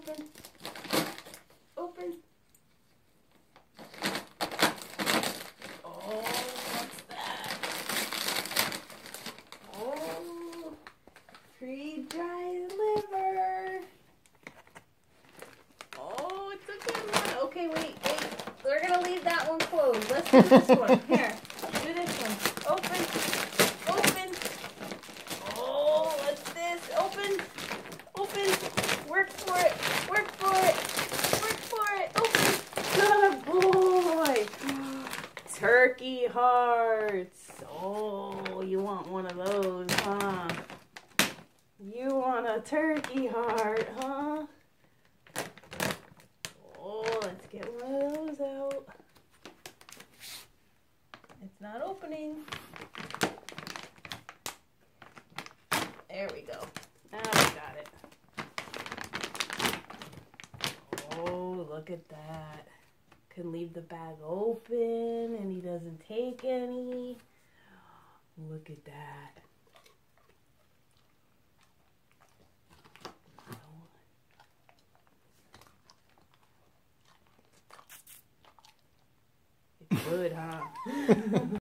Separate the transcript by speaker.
Speaker 1: Open. Open. Oh, what's that? Oh, freeze-dried liver. Oh, it's a good one. Okay, wait. We're going to leave that one closed. Let's do this one. Here, do this one. Open. Open. Oh, what's this? Open. Open. Work for it. Work for it. Work for it. Open. Good boy. Turkey hearts. Oh, you want one of those, huh? You want a turkey heart, huh? Oh, let's get one of those out. It's not opening. There we go. Now we got it. Oh, look at that. Can leave the bag open and he doesn't take any. Look at that. It's good, huh?